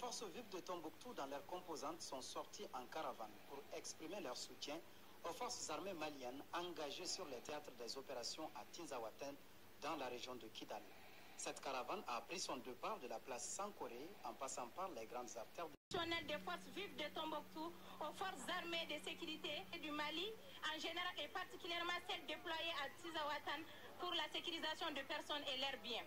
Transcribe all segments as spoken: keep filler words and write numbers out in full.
forces vives de Tombouctou, dans leurs composantes, sont sorties en caravane pour exprimer leur soutien aux forces armées maliennes engagées sur les théâtres des opérations à Tinzaouaten, dans la région de Kidal. Cette caravane a pris son départ de la place Sankoré en passant par les grandes artères des forces vives de Tombouctou aux forces armées de sécurité du Mali en général et particulièrement celles déployées à Tinzaouaten pour la sécurisation de personnes et leurs biens.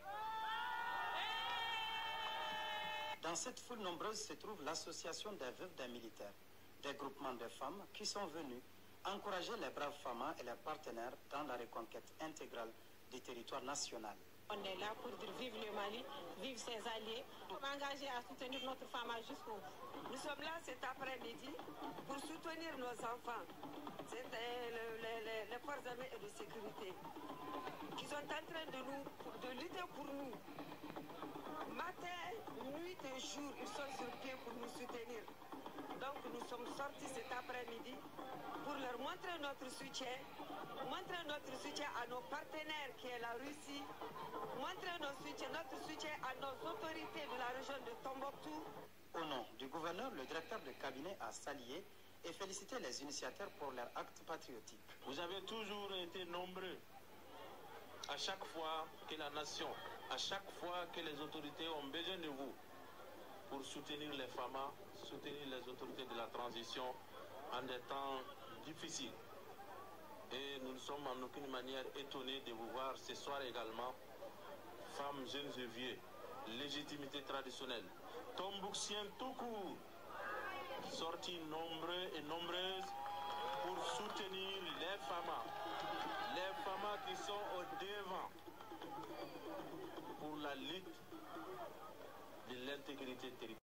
Dans cette foule nombreuse se trouve l'association des veuves des militaires, des groupements de femmes qui sont venus encourager les braves femmes et leurs partenaires dans la reconquête intégrale du territoire national. On est là pour dire vive le Mali, vive ses alliés, pour m'engager à soutenir notre femme jusqu'au bout. Nous sommes là cet après-midi pour soutenir nos enfants, c'est le, le, le, les forces armées et de sécurité, qui sont en train de, nous, de lutter pour nous. Matin, nuit et jour, ils sont sur pied pour nous soutenir. Donc nous sommes sortis cet après-midi pour leur montrer notre soutien, montrer notre soutien à nos partenaires qui est la Russie, montrer notre soutien, notre soutien à nos autorités de la région de Tombouctou. Au nom du gouverneur, le directeur de cabinet a salué et félicité les initiateurs pour leur acte patriotique. Vous avez toujours été nombreux. À chaque fois que la nation, à chaque fois que les autorités ont besoin de vous pour soutenir les femmes, soutenir les autorités de la transition en des temps difficiles. Et nous ne sommes en aucune manière étonnés de vous voir ce soir également, femmes, jeunes et vieux, légitimité traditionnelle, Tombouctiens tout court, sortis nombreux et nombreuses pour soutenir les femmes, les femmes qui sont au devant pour la lutte de l'intégrité territoriale.